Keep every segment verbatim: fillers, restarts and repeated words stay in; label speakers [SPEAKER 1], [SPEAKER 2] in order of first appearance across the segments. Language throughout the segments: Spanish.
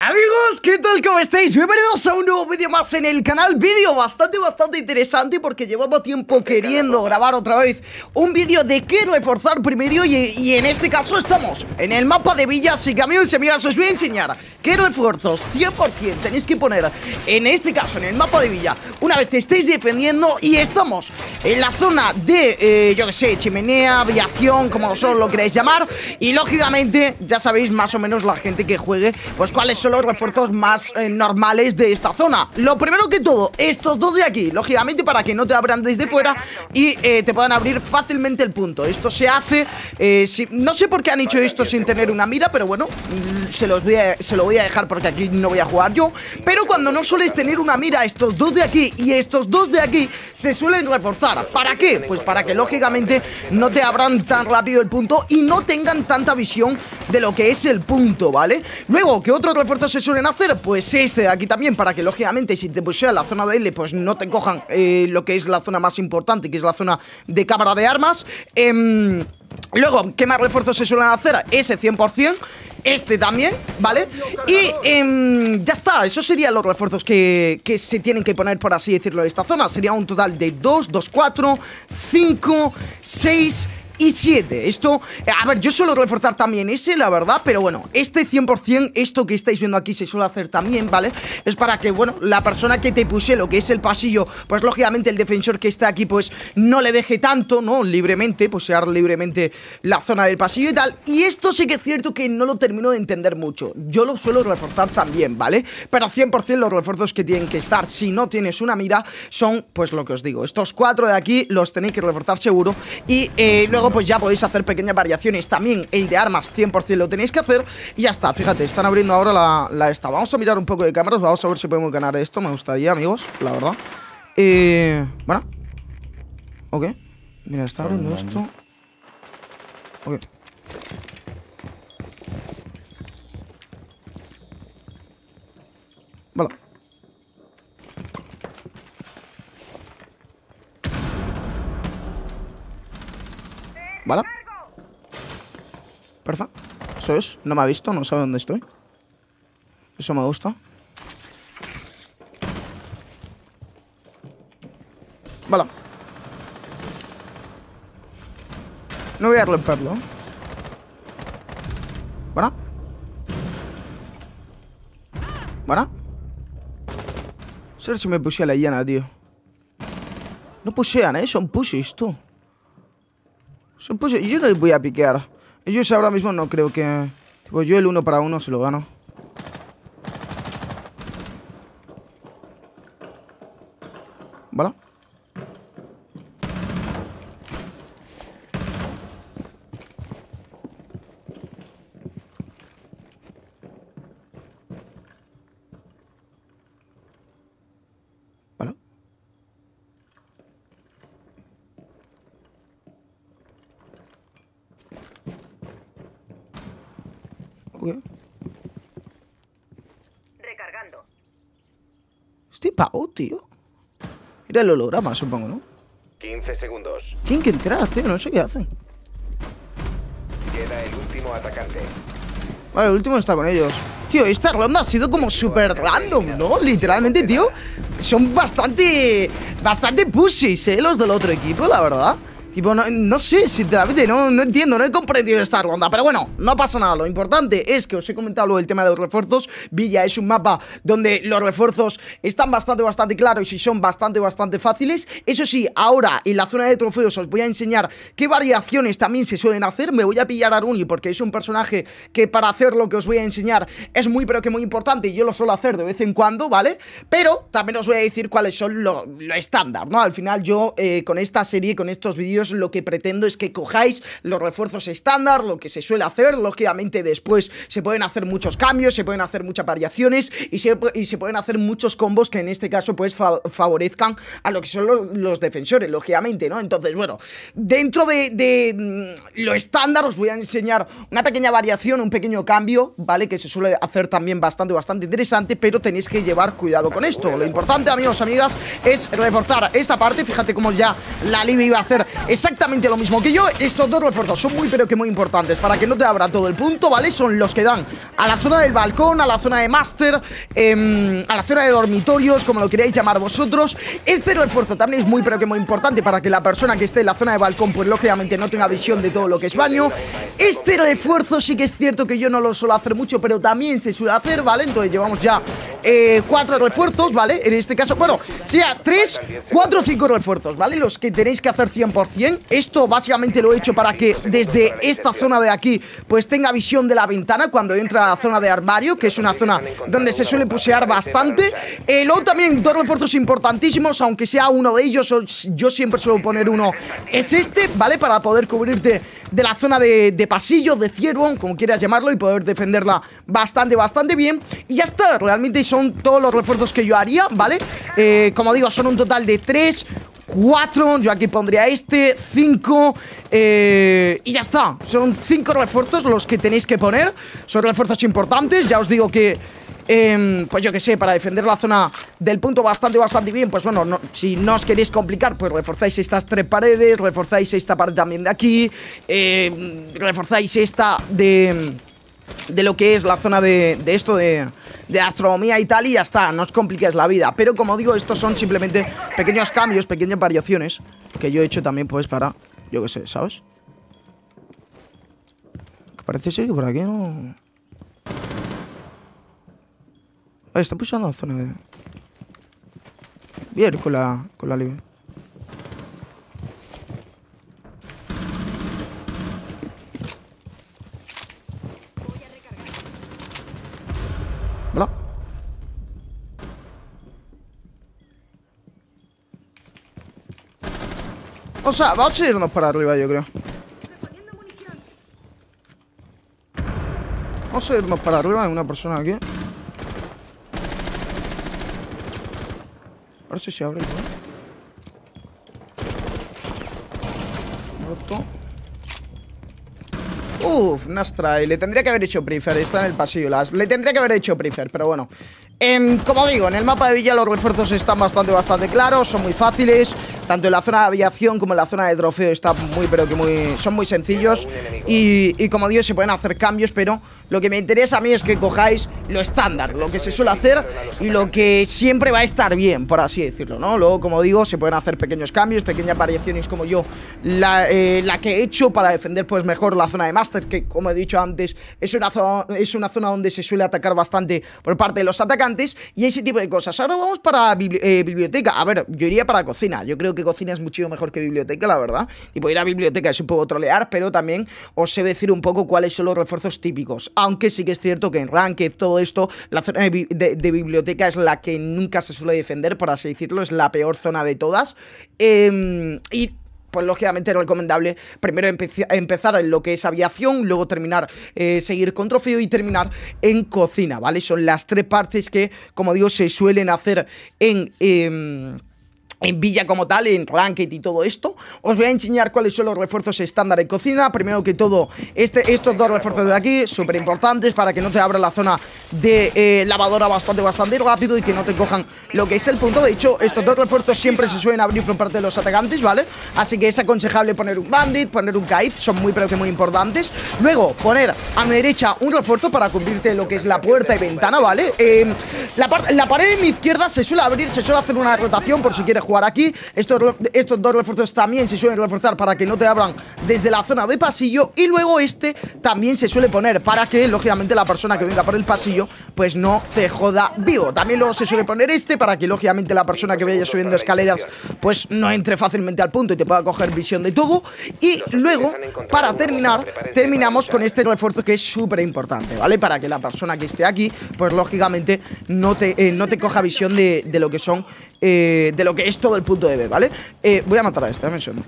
[SPEAKER 1] Amigos, ¿qué tal? ¿Cómo estáis? Bienvenidos a un nuevo vídeo más en el canal. Vídeo bastante, bastante interesante porque llevaba tiempo queriendo grabar otra vez un vídeo de qué reforzar primero y, y en este caso estamos en el mapa de Villa. Así que amigos y amigas, os voy a enseñar qué refuerzos cien por cien tenéis que poner en este caso en el mapa de Villa una vez que estéis defendiendo. Y estamos en la zona de, eh, yo que sé, chimenea, aviación, como vosotros lo queráis llamar. Y lógicamente ya sabéis más o menos la gente que juegue, pues cuáles son los refuerzos más eh, normales de esta zona. Lo primero que todo, estos dos de aquí, lógicamente para que no te abran desde fuera y eh, te puedan abrir fácilmente el punto. Esto se hace, eh, si, no sé por qué han hecho esto sin tener una mira, pero bueno, se, los voy a, se lo voy a dejar porque aquí no voy a jugar yo. Pero cuando no sueles tener una mira, estos dos de aquí y estos dos de aquí se suelen reforzar. ¿Para qué? Pues para que lógicamente no te abran tan rápido el punto y no tengan tanta visión de lo que es el punto, ¿vale? Luego, ¿qué otros refuerzos se suelen hacer? Pues este de aquí también, para que lógicamente si te pusieran la zona de L, pues no te cojan eh, lo que es la zona más importante, que es la zona de cámara de armas. eh, Luego, ¿qué más refuerzos se suelen hacer? Ese cien por cien, este también, ¿vale? Y eh, ya está, esos serían los refuerzos que, que se tienen que poner, por así decirlo, de esta zona. Sería un total de dos, dos, cuatro, cinco, seis y siete. Esto, a ver, yo suelo reforzar también ese, la verdad, pero bueno, este cien por cien, esto que estáis viendo aquí se suele hacer también, ¿vale? Es para que, bueno, la persona que te puse lo que es el pasillo, pues lógicamente el defensor que está aquí, pues no le deje tanto, ¿no? Libremente, posear libremente la zona del pasillo y tal. Y esto sí que es cierto que no lo termino de entender mucho. Yo lo suelo reforzar también, ¿vale? Pero cien por cien los refuerzos que tienen que estar, si no tienes una mira, son, pues lo que os digo, estos cuatro de aquí los tenéis que reforzar seguro. Y eh, luego pues ya podéis hacer pequeñas variaciones. También el de armas cien por cien lo tenéis que hacer. Y ya está, fíjate, están abriendo ahora la, la esta. Vamos a mirar un poco de cámaras, vamos a ver si podemos ganar esto. Me gustaría, amigos, la verdad. Eh, bueno. Ok. Mira, está abriendo esto. Ok. Vale. Vale. Perfecto. Eso es. No me ha visto, no sabe dónde estoy. Eso me gusta. Vale. No voy a romperlo. Vale. Vale. A ver si me pusea la llana, tío. No pusean, eh. Son pussies, tú. Son pussies. Y yo no les voy a piquear. Ellos ahora mismo no creo que... Tipo, yo el uno para uno se lo gano. ¿Vale? ¿Vale? Ok.
[SPEAKER 2] Recargando.
[SPEAKER 1] Estoy pavo, tío. Era el holograma, supongo, ¿no?
[SPEAKER 3] quince segundos.
[SPEAKER 1] Tienen que entrar, tío, no sé qué hacen.
[SPEAKER 3] Queda el último atacante.
[SPEAKER 1] Vale, el último está con ellos. Tío, esta ronda ha sido como súper random, ¿no? Literalmente, tío, son bastante... Bastante pussies, ¿eh? Los del otro equipo, la verdad. Tipo, no, no sé, sinceramente, no, no entiendo, no he comprendido esta ronda. Pero bueno, no pasa nada, lo importante es que os he comentado lo del tema de los refuerzos. Villa es un mapa donde los refuerzos están bastante, bastante claros y son bastante, bastante fáciles. Eso sí, ahora en la zona de trofeos os voy a enseñar qué variaciones también se suelen hacer. Me voy a pillar a Aruni porque es un personaje que para hacer lo que os voy a enseñar es muy, pero que muy importante y yo lo suelo hacer de vez en cuando, ¿vale? Pero también os voy a decir cuáles son lo, lo estándar, ¿no? Al final yo eh, con esta serie, con estos vídeos, lo que pretendo es que cojáis los refuerzos estándar, lo que se suele hacer. Lógicamente después se pueden hacer muchos cambios, se pueden hacer muchas variaciones y se, y se pueden hacer muchos combos que en este caso pues fa favorezcan a lo que son los, los defensores, lógicamente, ¿no? Entonces, bueno, dentro de, de lo estándar os voy a enseñar una pequeña variación, un pequeño cambio, ¿vale? Que se suele hacer también bastante, bastante interesante, pero tenéis que llevar cuidado con esto. Lo importante, amigos, amigas, es reforzar esta parte. Fíjate cómo ya la Libia iba a hacer exactamente lo mismo que yo. Estos dos refuerzos son muy pero que muy importantes para que no te abra todo el punto, ¿vale? Son los que dan a la zona del balcón, a la zona de máster, eh, a la zona de dormitorios, como lo queráis llamar vosotros. Este refuerzo también es muy pero que muy importante para que la persona que esté en la zona de balcón, pues lógicamente no tenga visión de todo lo que es baño. Este refuerzo sí que es cierto que yo no lo suelo hacer mucho, pero también se suele hacer, ¿vale? Entonces llevamos ya eh, cuatro refuerzos, ¿vale? En este caso, bueno, sería tres, cuatro, cinco refuerzos, ¿vale? Los que tenéis que hacer cien por cien. Esto básicamente lo he hecho para que desde esta zona de aquí pues tenga visión de la ventana cuando entra a la zona de armario, que es una zona donde se suele pusear bastante. eh, Luego también dos refuerzos importantísimos, aunque sea uno de ellos, yo siempre suelo poner uno, es este, ¿vale? Para poder cubrirte de la zona de, de pasillo, de ciervo, como quieras llamarlo, y poder defenderla bastante, bastante bien. Y ya está, realmente son todos los refuerzos que yo haría, ¿vale? Eh, como digo, son un total de tres, cuatro, yo aquí pondría este, cinco, eh, y ya está. Son cinco refuerzos los que tenéis que poner. Son refuerzos importantes, ya os digo que Eh, pues yo que sé, para defender la zona del punto bastante, bastante bien. Pues bueno, no, si no os queréis complicar, pues reforzáis estas tres paredes, reforzáis esta pared también de aquí, eh, reforzáis esta de... de lo que es la zona de, de esto de, de astronomía y tal, y ya está, no os compliquéis la vida. Pero como digo, estos son simplemente pequeños cambios, pequeñas variaciones que yo he hecho también pues para, yo que sé, ¿sabes? Que parece ser que por aquí no... Ah, está pushando la zona de... Bien, con la, con la libre. Hola. O sea, vamos a irnos para arriba, yo creo. Vamos a irnos para arriba, hay una persona aquí. A ver si se abre, ¿no? Roto. Uf, Nastra, y le tendría que haber hecho prefer. Está en el pasillo, las le tendría que haber hecho prefer, pero bueno. Eh, como digo, en el mapa de Villa los refuerzos están bastante, bastante claros. Son muy fáciles. Tanto en la zona de aviación como en la zona de trofeo está muy, pero que muy... son muy sencillos. Y, y como digo, se pueden hacer cambios, pero lo que me interesa a mí es que cojáis lo estándar, lo que se suele hacer y lo que siempre va a estar bien, por así decirlo, ¿no? Luego, como digo, se pueden hacer pequeños cambios, pequeñas variaciones como yo, la, eh, la que he hecho para defender pues mejor la zona de Master, que como he dicho antes, es una, zona, es una zona donde se suele atacar bastante por parte de los atacantes y ese tipo de cosas. Ahora vamos para bibli eh, biblioteca. A ver, yo iría para cocina. Yo creo que cocina es mucho mejor que biblioteca, la verdad. Tipo, ir a biblioteca es un poco trolear, pero también os sé decir un poco cuáles son los refuerzos típicos. Aunque sí que es cierto que en Ranked, todo esto, la zona de, bi de, de biblioteca es la que nunca se suele defender, por así decirlo. Es la peor zona de todas. Eh, y... pues lógicamente es recomendable primero empezar en lo que es aviación, luego terminar, eh, seguir con trofeo y terminar en cocina, ¿vale? Son las tres partes que, como digo, se suelen hacer en... Eh, en Villa como tal, en Ranked y todo esto. Os voy a enseñar cuáles son los refuerzos estándar en cocina. Primero que todo, este, estos dos refuerzos de aquí, súper importantes para que no te abra la zona de eh, lavadora bastante, bastante rápido y que no te cojan lo que es el punto. De hecho, estos dos refuerzos siempre se suelen abrir por parte de los atacantes, ¿vale? Así que es aconsejable poner un bandit, poner un kite, son muy pero que muy importantes. Luego, poner a mi derecha un refuerzo para cubrirte lo que es la puerta y ventana, ¿vale? Eh, la, la pared de mi izquierda se suele abrir, se suele hacer una rotación por si quieres jugar aquí. Estos, estos dos refuerzos también se suelen reforzar para que no te abran desde la zona de pasillo. Y luego este también se suele poner para que, lógicamente, la persona que venga por el pasillo pues no te joda vivo. También luego se suele poner este para que, lógicamente, la persona que vaya subiendo escaleras pues no entre fácilmente al punto y te pueda coger visión de todo. Y luego, para terminar, terminamos con este refuerzo que es súper importante, ¿vale? Para que la persona que esté aquí pues, lógicamente, no te, eh, no te coja visión de, de lo que son eh, de lo que es todo el punto de B, ¿vale? Eh, voy a matar a este, dame un segundo.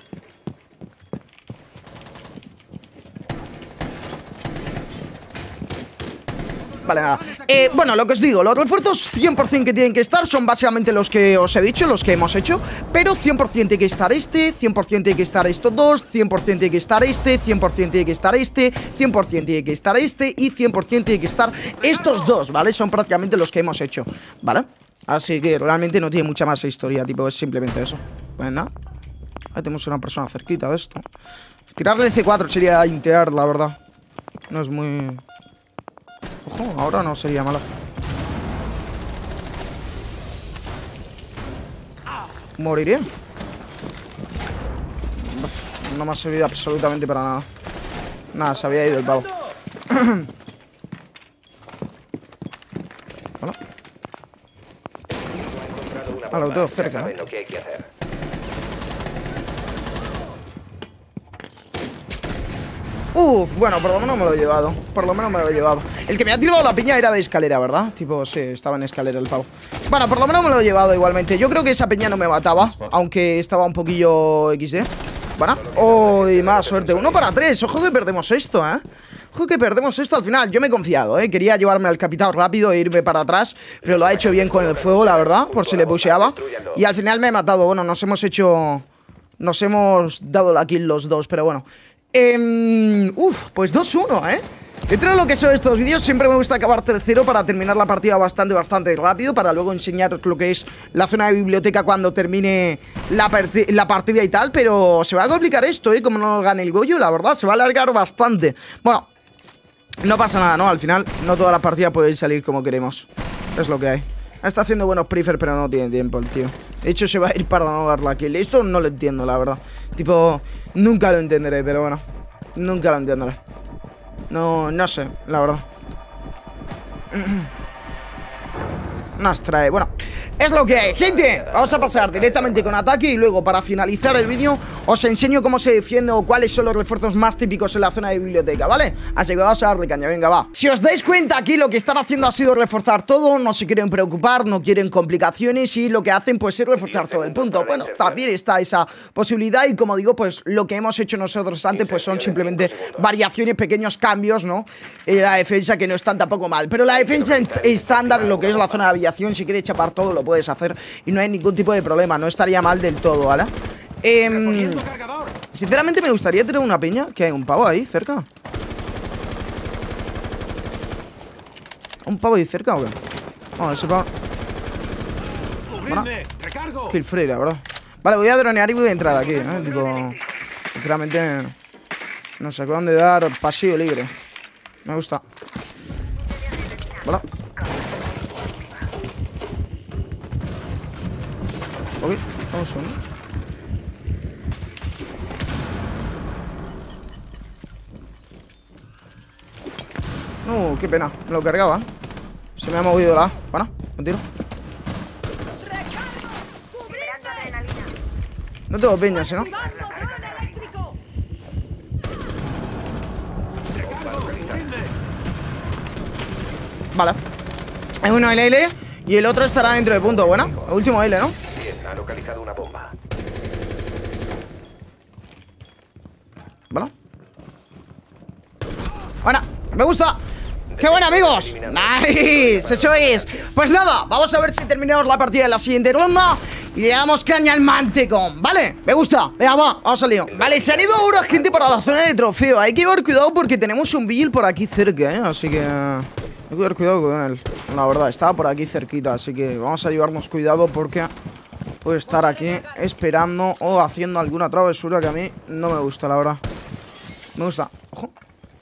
[SPEAKER 1] Vale, nada. Eh, bueno, lo que os digo, los refuerzos cien por cien que tienen que estar son básicamente los que os he dicho, los que hemos hecho. Pero cien por cien tiene que estar este, cien por cien tiene que estar estos dos, cien por cien tiene que estar este, cien por cien tiene que estar este, cien por cien tiene que estar este y cien por cien tiene que estar estos dos, ¿vale? Son prácticamente los que hemos hecho, ¿vale? Así que realmente no tiene mucha más historia, tipo, es simplemente eso. Pues nada. Ahí tenemos una persona cerquita de esto. Tirarle C cuatro sería intear, la verdad. No es muy... Ojo, ahora no sería malo. Moriré. No me ha servido absolutamente para nada. Nada, se había ido el pavo. Hola. Ah, lo tengo cerca, ¿eh? Uf, bueno, por lo menos me lo he llevado. Por lo menos me lo he llevado. El que me ha tirado la piña era de escalera, ¿verdad? Tipo, sí, estaba en escalera el pavo. Bueno, por lo menos me lo he llevado igualmente. Yo creo que esa piña no me mataba, aunque estaba un poquillo equis de. Bueno, uy, más suerte. Uno para tres, ojo que perdemos esto, ¿eh? Ojo que perdemos esto al final. Yo me he confiado, ¿eh? Quería llevarme al capitán rápido e irme para atrás, pero lo ha hecho bien con el fuego, la verdad, por si le pusheaba. Y al final me he matado. Bueno, nos hemos hecho... Nos hemos dado la kill los dos, pero bueno. Eh, uf, pues dos uno, ¿eh? Dentro de lo que son estos vídeos siempre me gusta acabar tercero para terminar la partida bastante, bastante rápido, para luego enseñaros lo que es la zona de biblioteca cuando termine la, la partida y tal. Pero se va a complicar esto, ¿eh? Como no gane el Goyo, la verdad, se va a alargar bastante. Bueno, no pasa nada, ¿no? Al final no todas las partidas pueden salir como queremos. Es lo que hay. Está haciendo buenos prefer, pero no tiene tiempo el tío. De hecho, se va a ir para no dar la kill. Esto no lo entiendo, la verdad. Tipo, nunca lo entenderé, pero bueno. Nunca lo entenderé. No, no sé, la verdad. Nos trae, bueno, es lo que hay, gente. Vamos a pasar directamente con ataque y luego para finalizar el vídeo os enseño cómo se defiende o cuáles son los refuerzos más típicos en la zona de biblioteca, ¿vale? Así que vamos a darle caña, venga, va. Si os dais cuenta, aquí lo que están haciendo ha sido reforzar todo. No se quieren preocupar, no quieren complicaciones y lo que hacen pues es reforzar todo el punto. Bueno, también está esa posibilidad y como digo, pues lo que hemos hecho nosotros antes pues son simplemente variaciones, pequeños cambios, ¿no? En la defensa que no están tampoco mal. Pero la defensa estándar en lo que es la zona de aviación, si quieres chapar todo lo puedes hacer y no hay ningún tipo de problema, no estaría mal del todo, ¿vale? Eh, sinceramente me gustaría tener una piña. Que hay un pavo ahí cerca. ¿Un pavo ahí cerca o qué? Oh, ese pavo. Bueno, kill free, la verdad. Vale, voy a dronear y voy a entrar aquí, ¿eh? Tipo, sinceramente no sé dónde dar pasillo libre. Me gusta. Vale. Ok, vamos uno. No, qué pena, me lo cargaba. Se me ha movido la A. Bueno, me tiro. No tengo peñas, ¿eh? ¿No? Vale. Hay uno L L y el otro estará dentro de punto. Bueno, el último L, ¿no?
[SPEAKER 3] Ha localizado una bomba.
[SPEAKER 1] Vale. Bueno, me gusta. ¡Qué bueno, amigos! ¡Nice! Eso es. Pues nada, vamos a ver si terminamos la partida en la siguiente ronda y le damos caña al Mantecón, ¿vale? Me gusta. Venga, va, vamos al lío. Vale, se han ido ahora gente para la zona de trofeo. Hay que llevar cuidado porque tenemos un Vigil por aquí cerca, ¿eh? Así que... hay que llevar cuidado con él. La verdad, estaba por aquí cerquita. Así que vamos a llevarnos cuidado porque... puede estar aquí esperando o haciendo alguna travesura que a mí no me gusta, la verdad. Me gusta. Ojo.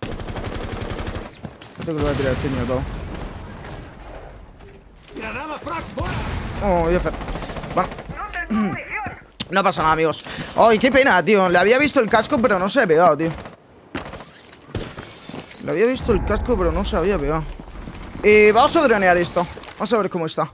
[SPEAKER 1] Creo que lo voy a tirar el piño todo. Oh, Jeffer. Bueno. No pasa nada, amigos. Ay, qué pena, tío. Le había visto el casco, pero no se había pegado, tío. Le había visto el casco, pero no se había pegado. Eh, vamos a dronear esto. Vamos a ver cómo está.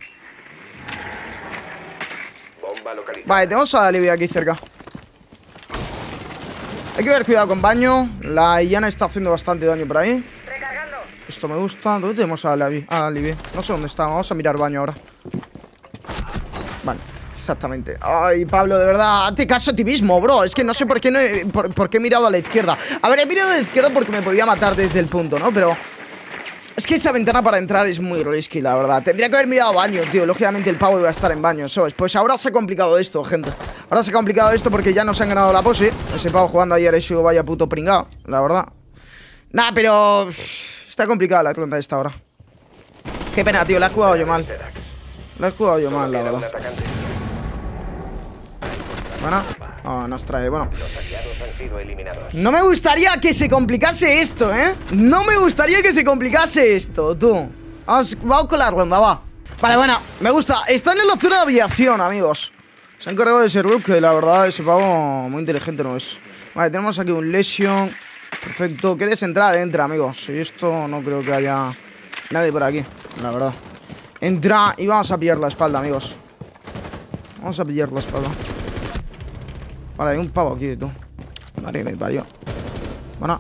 [SPEAKER 1] Vale, tenemos a la Libia aquí cerca. Hay que ver cuidado con baño. La Iana está haciendo bastante daño por ahí. Esto me gusta. ¿Dónde tenemos a la Libia? No sé dónde está. Vamos a mirar baño ahora. Vale, exactamente. Ay, Pablo, de verdad, hazte caso a ti mismo, bro. Es que no sé por qué, no he, por, por qué he mirado a la izquierda. A ver, he mirado a la izquierda porque me podía matar desde el punto, ¿no? Pero... es que esa ventana para entrar es muy risky, la verdad. Tendría que haber mirado baño, tío. Lógicamente el pavo iba a estar en baño, ¿sabes? Pues ahora se ha complicado esto, gente. Ahora se ha complicado esto porque ya nos han ganado la pose. Ese pavo jugando ayer, ese vaya puto pringado, la verdad. Nah, pero... está complicada la Atlanta esta hora. Qué pena, tío. La he jugado yo mal. La he jugado yo mal, la verdad. Bueno. Oh, nos trae, bueno.
[SPEAKER 3] Los aliados han sido eliminados.
[SPEAKER 1] No me gustaría que se complicase esto, ¿eh? No me gustaría que se complicase esto, tú. Vamos, vamos con la ronda, va. Vale, bueno, me gusta. Están en la zona de aviación, amigos. Se han encargado de ese look, que la verdad ese pavo muy inteligente no es. Vale, tenemos aquí un Lesion. Perfecto. ¿Quieres entrar? Entra, amigos. Y esto no creo que haya nadie por aquí, la verdad. Entra y vamos a pillar la espalda, amigos. Vamos a pillar la espalda. Vale, hay un pavo aquí, tú. Madre que me parió. Bueno.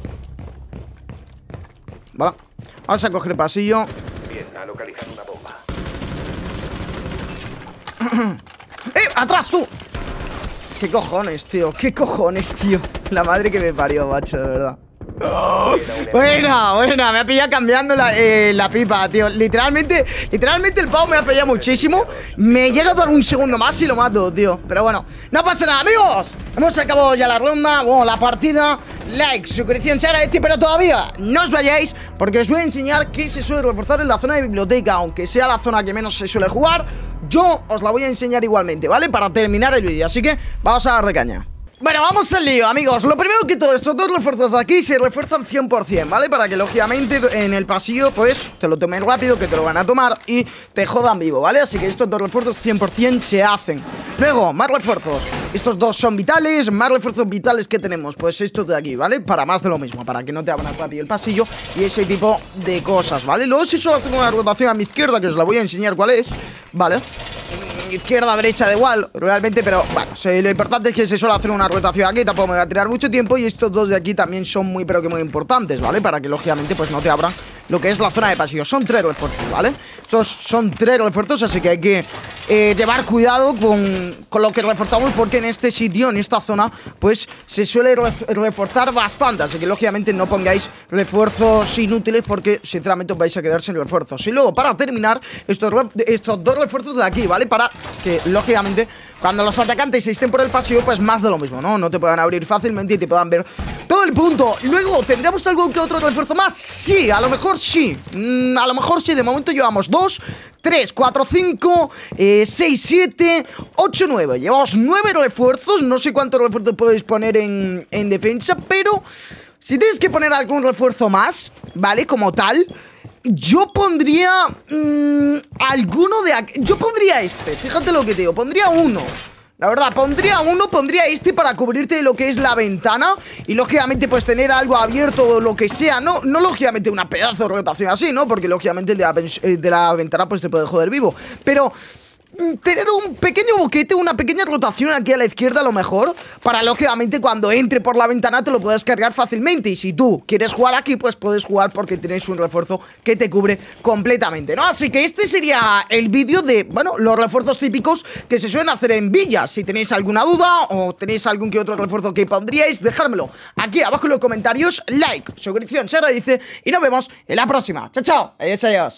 [SPEAKER 1] Vale. Vamos a coger el pasillo.
[SPEAKER 3] Bien, ha localizado una bomba.
[SPEAKER 1] ¡Eh! ¡Atrás, tú! ¿Qué cojones, tío? ¿Qué cojones, tío? La madre que me parió, macho, de verdad. Oh, buena, buena, me ha pillado cambiando la, eh, la pipa, tío. Literalmente, literalmente el pavo me ha pillado muchísimo. Me llega a dar un segundo más y lo mato, tío. Pero bueno, no pasa nada, amigos. Hemos acabado ya la ronda, bueno, la partida. Like, suscripción, se agradece, pero todavía no os vayáis, porque os voy a enseñar qué se suele reforzar en la zona de biblioteca. Aunque sea la zona que menos se suele jugar, yo os la voy a enseñar igualmente, ¿vale? Para terminar el vídeo, así que vamos a dar de caña. Bueno, vamos al lío, amigos. Lo primero que todo, estos dos refuerzos de aquí se refuerzan cien por cien, ¿vale? Para que, lógicamente, en el pasillo, pues, te lo tomen rápido, que te lo van a tomar y te jodan vivo, ¿vale? Así que estos dos refuerzos cien por cien se hacen. Luego, más refuerzos. Estos dos son vitales. Más refuerzos vitales que tenemos, pues estos de aquí, ¿vale? Para más de lo mismo, para que no te abran rápido el pasillo y ese tipo de cosas, ¿vale? Luego si solo hacen una rotación a mi izquierda, que os la voy a enseñar cuál es, ¿vale? Izquierda, derecha, da igual, realmente, pero bueno, sí, lo importante es que se suele hacer una rotación aquí, tampoco me va a tirar mucho tiempo. Y estos dos de aquí también son muy, pero que muy importantes, ¿vale? Para que, lógicamente, pues no te abran lo que es la zona de pasillo. Son tres refuerzos, ¿vale? Esos son tres refuerzos, así que hay que eh, llevar cuidado con, con lo que reforzamos, porque en este sitio, en esta zona, pues se suele reforzar bastante. Así que, lógicamente, no pongáis refuerzos inútiles, porque, sinceramente, os vais a quedar sin refuerzos. Y luego, para terminar, estos, estos dos refuerzos de aquí, ¿vale? Para que, lógicamente, cuando los atacantes estén por el pasillo, pues más de lo mismo, ¿no? No te puedan abrir fácilmente y te puedan ver todo el punto. Luego, ¿tendríamos algún que otro refuerzo más? Sí, a lo mejor sí. mm, A lo mejor sí, de momento llevamos dos, tres, cuatro, cinco, seis, siete, ocho, nueve. Llevamos nueve refuerzos. No sé cuántos refuerzos podéis poner en, en defensa, pero si tienes que poner algún refuerzo más, ¿vale? Como tal, yo pondría mmm, alguno de aquí. Yo pondría este, fíjate lo que te digo. Pondría uno, la verdad, pondría uno, pondría este para cubrirte lo que es la ventana. Y lógicamente pues tener algo abierto o lo que sea. No, no lógicamente una pedazo de rotación así, ¿no? Porque lógicamente el de la, el de la ventana pues te puede joder vivo. Pero tener un pequeño boquete, una pequeña rotación aquí a la izquierda a lo mejor, para lógicamente cuando entre por la ventana te lo puedas cargar fácilmente. Y si tú quieres jugar aquí, pues puedes jugar porque tienes un refuerzo que te cubre completamente, ¿no? Así que este sería el vídeo de, bueno, los refuerzos típicos que se suelen hacer en villas. Si tenéis alguna duda o tenéis algún que otro refuerzo que pondríais, dejármelo aquí abajo en los comentarios. Like, suscripción, se agradece y nos vemos en la próxima. Chao, chao, adiós, adiós.